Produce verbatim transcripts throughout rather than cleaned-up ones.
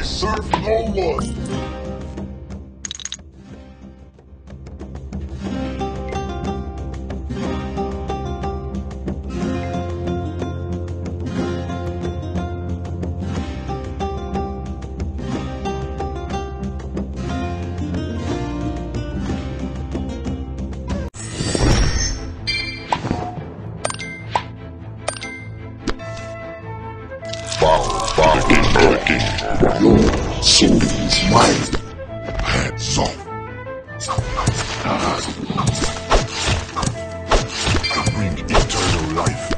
serve no one. Bow, bow, king, your soul is mine. Hands off. I bring eternal life.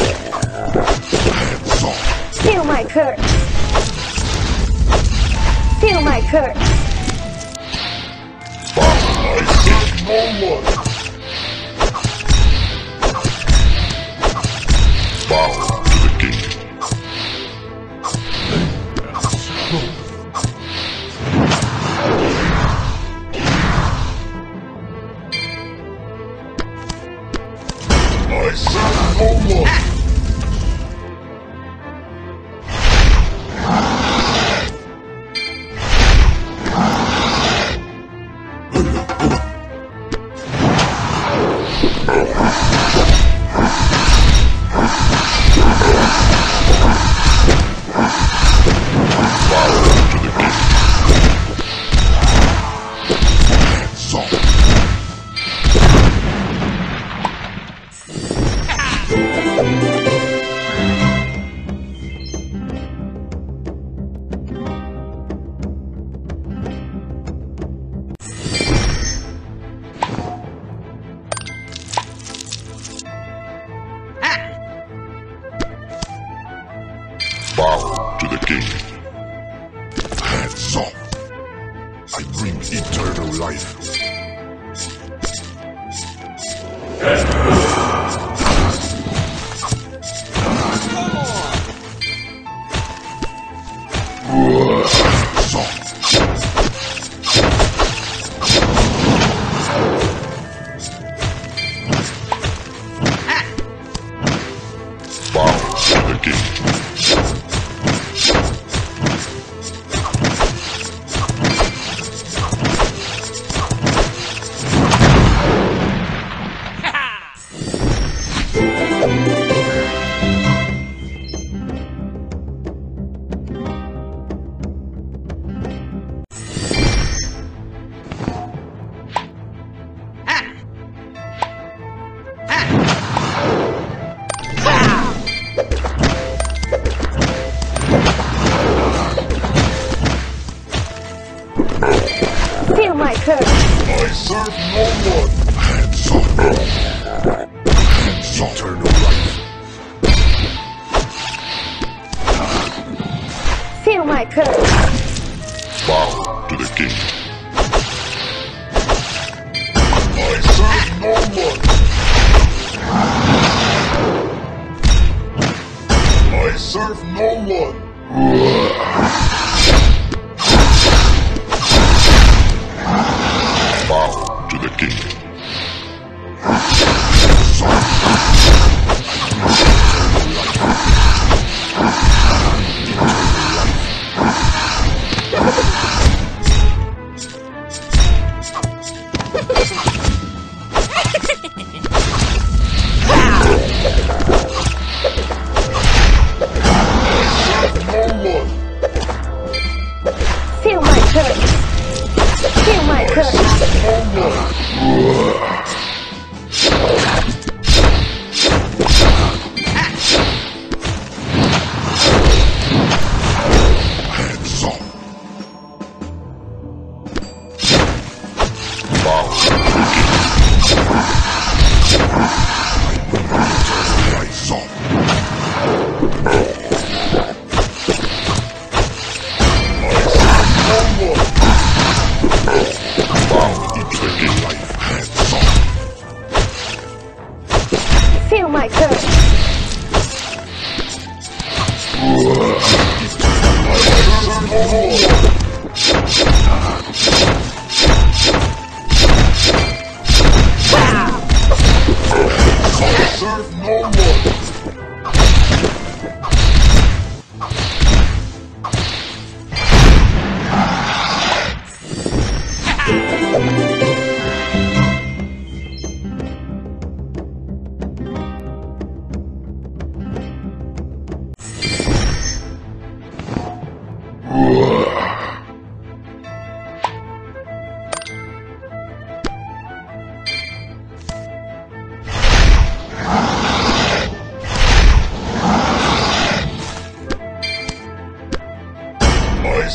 Hands off. Feel my curse. Feel my curse. Bow, I serve no one. Bow to the king. I serve no one. Bow to the king. Hands off. I bring eternal life. Hands off. Bow to the king. Feel my curse. I serve no one. Hands off. Hands off. Eternal life. Feel my curse. Bow to the king. I serve no one. I serve no one. Bow to the king. No one.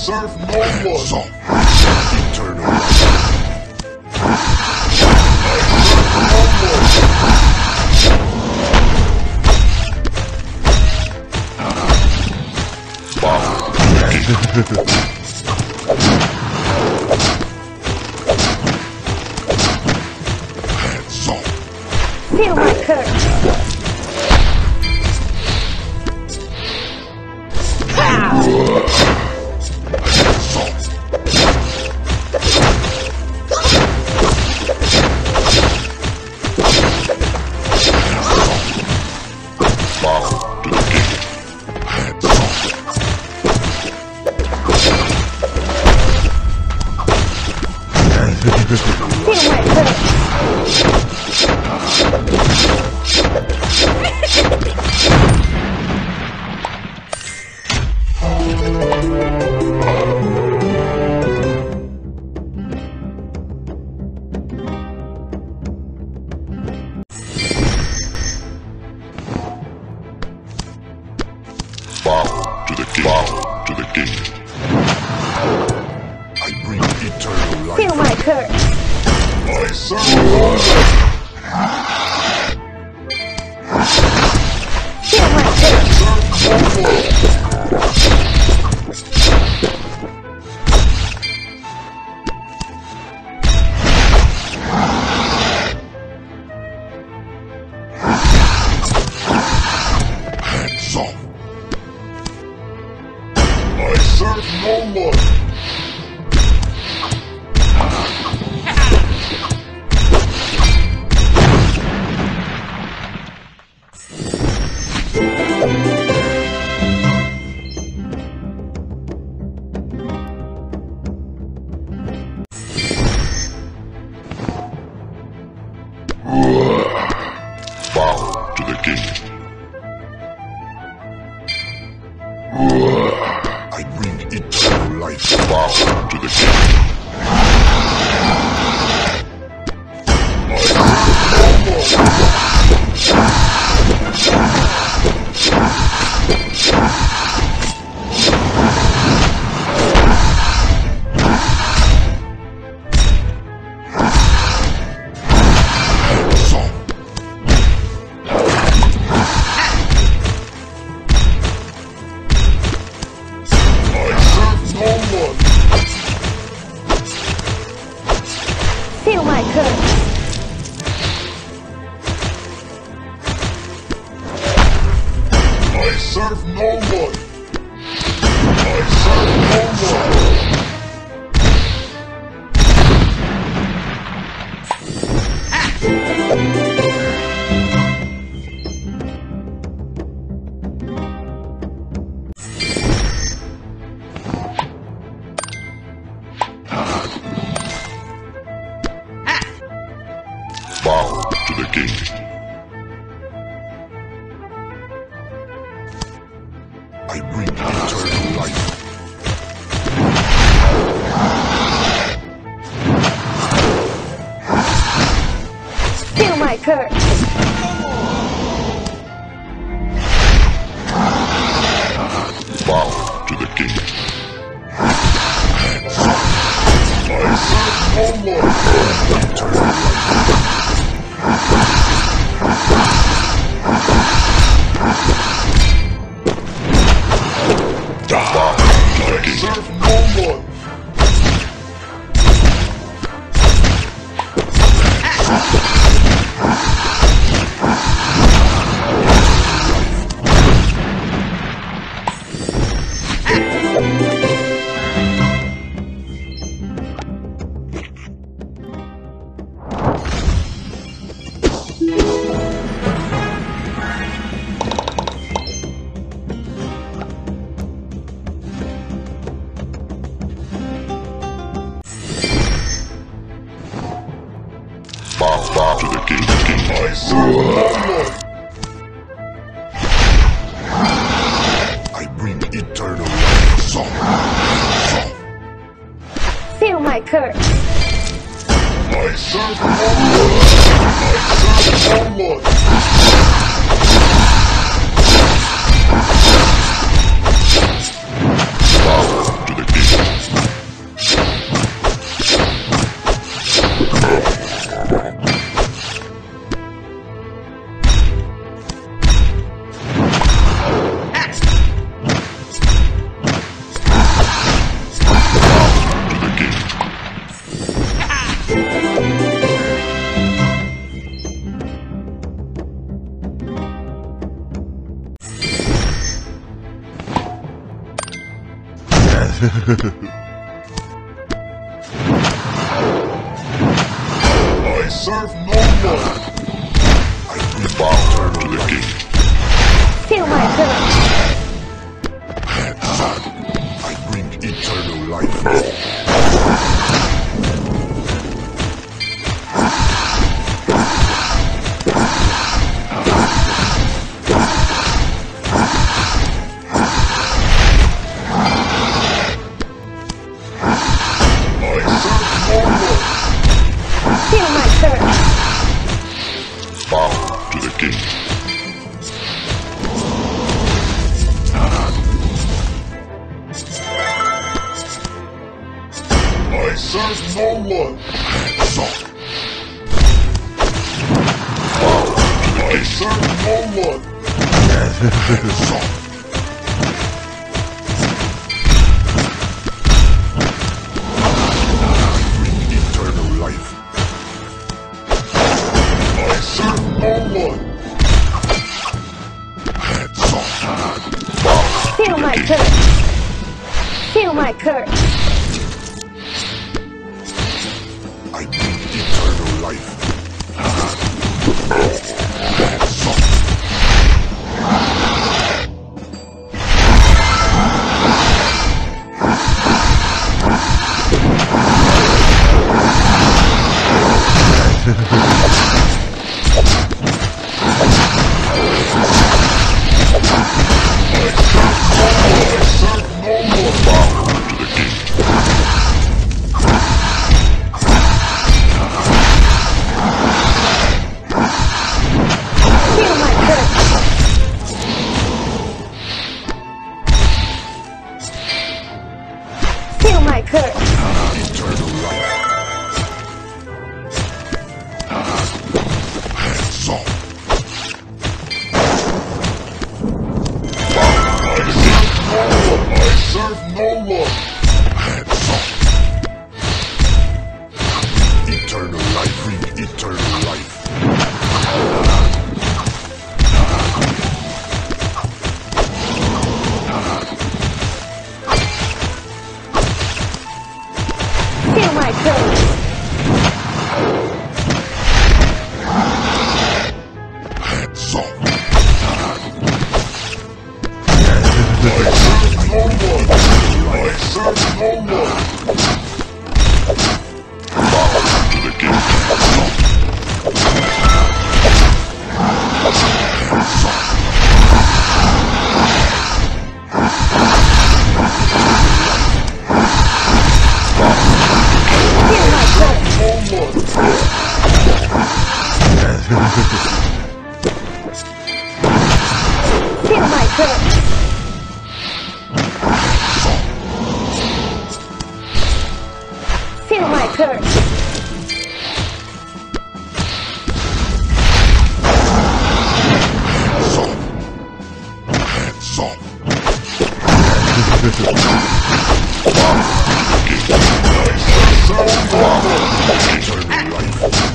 serve no one. So, eternal life. Hands off. Feel my curse. Feel my curse. Bow to the king. Bow to the king. I bring eternal life. Feel my curse. I serve no one. Feel my curse. Serve no one. Hands off. I serve no one. Bow to the king. I bring eternal life. Bow to the king. Hands off. I serve no one. Feel my curse. I serve no one. I serve no one. Bow to the king. I bring eternal life. Feel my curse. Bow to the king. Hands off. I serve no one. Eternal life. Bow to the I king. serve no one. Bow, bow to the king. king. I serve no one. I bring eternal life. Song. Song. Feel my curse. I serve no one. I serve no one. Bow to the king. I serve no one. I bow to the king. Feel my courage. I bring eternal life. Feel my courage. Bow to the king. I serve no one. I serve no one. Eternal life. I serve no one. Feel my courage. Feel my courage. I bring eternal life. Feel my courage. Feel my courage. Eternal life. Hands off. I serve no one. Hands off. Eternal life. Bring eternal life. Feel my courage. Hands off. No one. I serve no one. To the king. Feel my courage. No one. Feel my courage. Feel my courage. Hands off. Hands off. Eternal life.